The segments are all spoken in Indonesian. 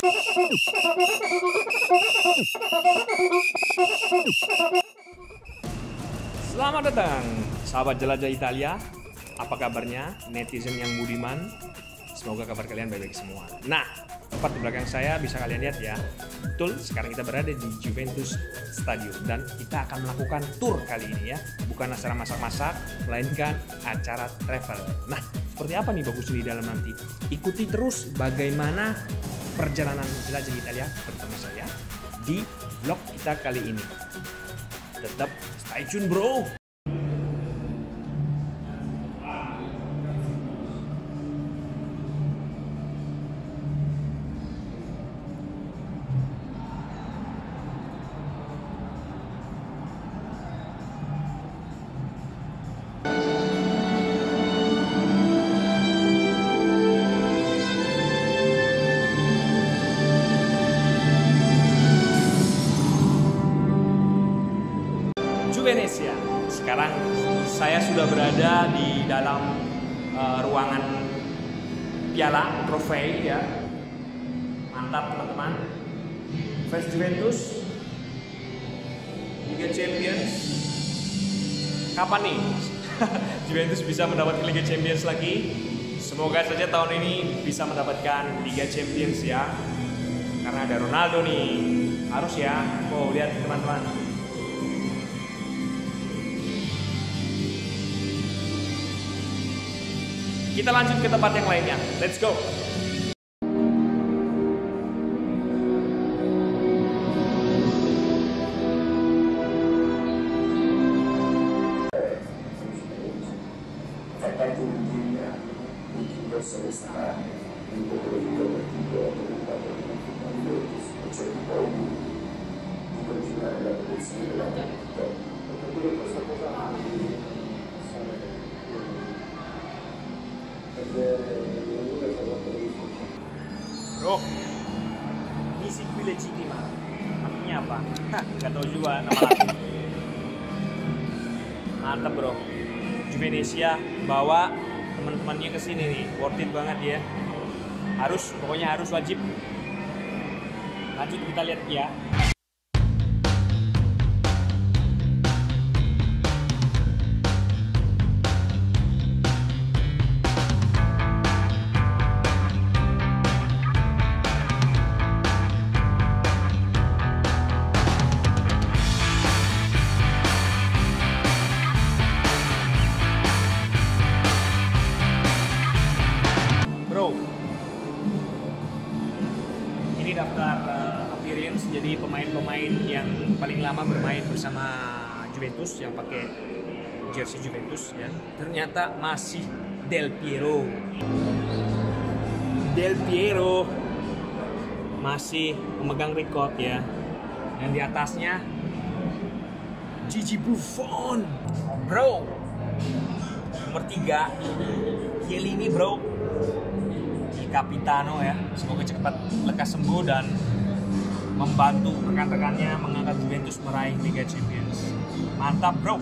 Selamat datang, sahabat jelajah Italia. Apa kabarnya, netizen yang budiman? Semoga kabar kalian baik-baik semua. Nah, tepat di belakang saya bisa kalian lihat ya. Betul, sekarang kita berada di Juventus Stadium dan kita akan melakukan tour kali ini ya. Bukan acara masak-masak, melainkan acara travel. Nah, seperti apa nih bagus di dalam nanti? Ikuti terus bagaimana perjalanan jelajah Italia bersama saya di vlog kita kali ini. Tetap stay tune bro. Venesia. Sekarang saya sudah berada di dalam ruangan piala trofei ya. Mantap teman-teman. Fans Juventus Liga Champions. Kapan nih Juventus bisa mendapatkan Liga Champions lagi? Semoga saja tahun ini bisa mendapatkan Liga Champions ya. Karena ada Ronaldo nih. Harus ya. Oh, lihat teman-teman. Kita lanjut ke tempat yang lainnya. Let's go. Bro, misi qui legittima. Artinya apa? Gak tahu juga nama latin. Mantap bro. Juvenesia bawa teman-temannya ke sini nih. Worth it banget ya. Harus, pokoknya harus wajib. Lanjut kita lihat ya. Bro, ini daftar appearance, jadi pemain-pemain yang paling lama bermain bersama Juventus yang pakai jersey Juventus ya. Ternyata masih Del Piero. Del Piero masih memegang rekor ya. Yang di atasnya Gigi Buffon. Bro, nomor 3 Chiellini bro. Capitano ya, semoga cepat lekas sembuh dan membantu rekan-rekannya mengangkat Juventus meraih Liga Champions. Mantap bro.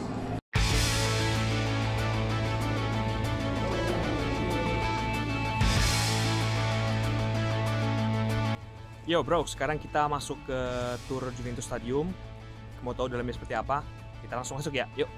Yo bro, sekarang kita masuk ke tour Juventus Stadium. Mau tahu dalamnya seperti apa? Kita langsung masuk ya, yuk.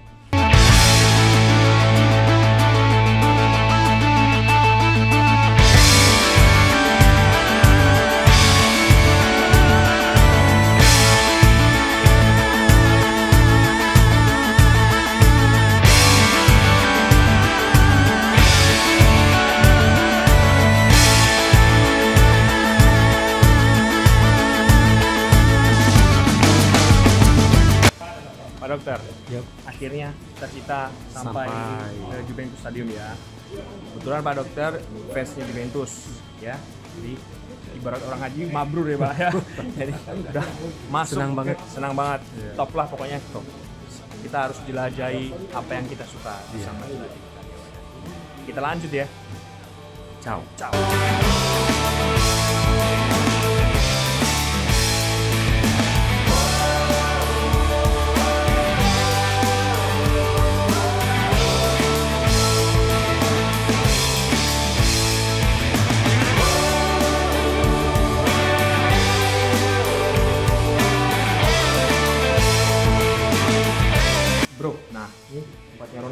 Pak Dokter, yep. Akhirnya kita sampai ke Juventus Stadium ya. Kebetulan Pak Dokter fansnya Juventus ya. Jadi ibarat orang haji mabrur ya Pak ya. Jadi udah masuk, senang banget. Yeah. Top lah pokoknya top. Kita harus jelajahi apa yang kita suka bersama. Yeah. Kita lanjut ya. Ciao. Ciao.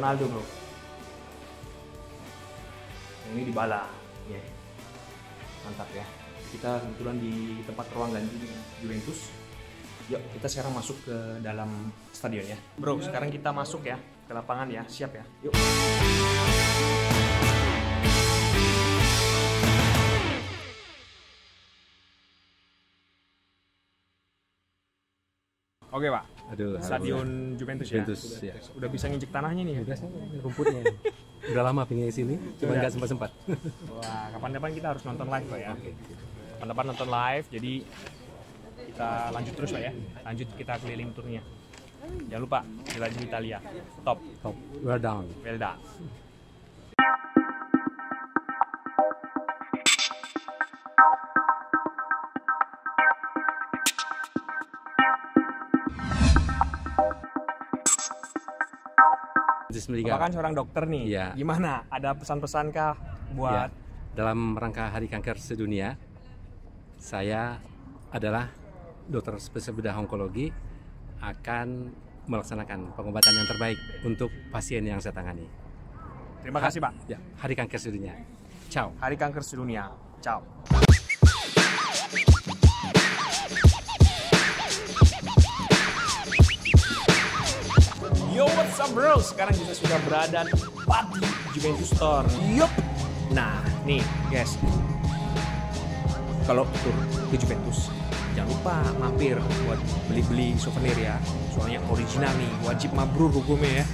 Ronaldo bro. Yang ini Dybala. Yeah. Mantap ya. Kita kebetulan di tempat ruang ganti Juventus. Yuk kita sekarang masuk ke dalam stadion ya. Bro, sekarang kita masuk ya ke lapangan ya. Siap ya. Yuk. Oke Pak. Aduh, Stadion Juventus ya. ya. Udah bisa nginjek tanahnya nih. Udah rumputnya. Udah lama pengen sini, cuma nggak sempat. Wah, kapan-kapan kita harus nonton live Pak ya. Kapan-kapan nonton live, jadi kita lanjut terus Pak ya. Lanjut kita keliling turnya. Jangan lupa jelajah Italia. Top. Well done. Well done. Bapak kan seorang dokter nih, ya. Gimana? Ada pesan-pesan kah buat? Ya. Dalam rangka Hari Kanker Sedunia, saya adalah dokter spesialis bedah onkologi akan melaksanakan pengobatan yang terbaik untuk pasien yang saya tangani. Terima kasih Pak. Ya, Hari Kanker Sedunia. Ciao. Hari Kanker Sedunia. Ciao. Yo, what's up bro? Sekarang kita sudah berada tepat di Juventus Store. Yup. Nah, nih guys. Kalau tur ke Juventus, jangan lupa mampir buat beli-beli souvenir ya. Soalnya original nih, wajib mabrur hukumnya ya.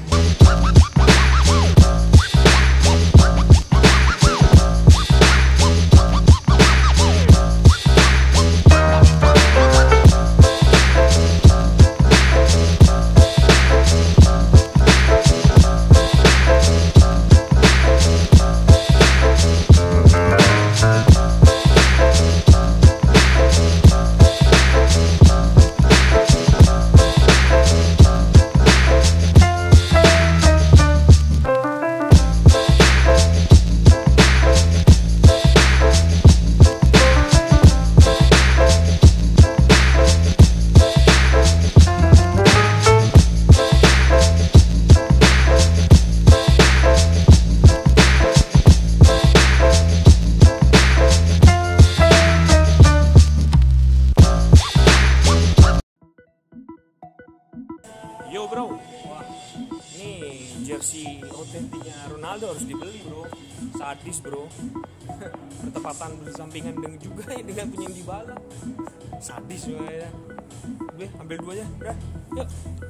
Yo bro, wah, nih jersey otentiknya Ronaldo harus dibeli bro, sadis bro. Bertepatan bersampingan dengan juga ya dengan punya Dybala, sadis ya. Udah, ambil dua aja, udah, yuk.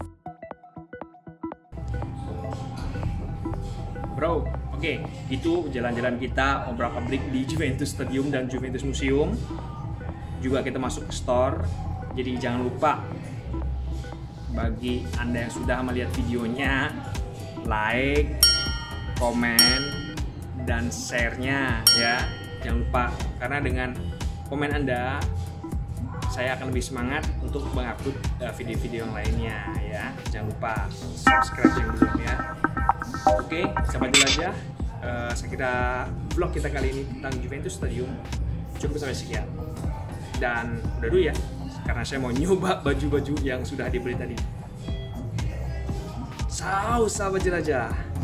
Bro, oke, itu jalan-jalan kita beberapa break di Juventus Stadium dan Juventus Museum. Juga kita masuk ke store, jadi jangan lupa. Bagi Anda yang sudah melihat videonya, like, komen, dan share-nya ya. Jangan lupa, karena dengan komen Anda, saya akan lebih semangat untuk mengupload video-video yang lainnya ya. Jangan lupa subscribe yang belum ya. Oke, sahabat jelajah, saya kira vlog kita kali ini tentang Juventus Stadium cukup sampai sekian. Dan udah dulu ya, karena saya mau nyoba baju-baju yang sudah dibeli tadi. Sahabat jelajah.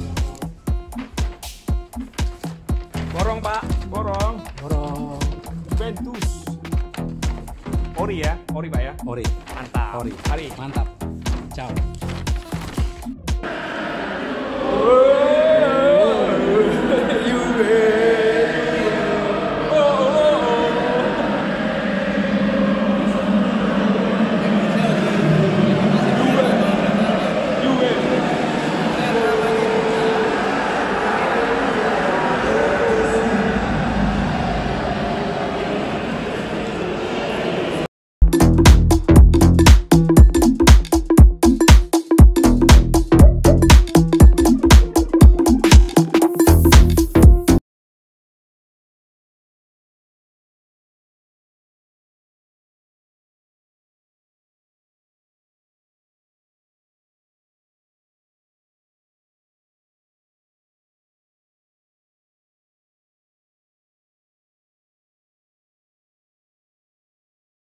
Borong Pak, borong. Juventus. Ori ya, ori Pak ya. Ori. Mantap. Ori. Mari. Mantap. Ciao.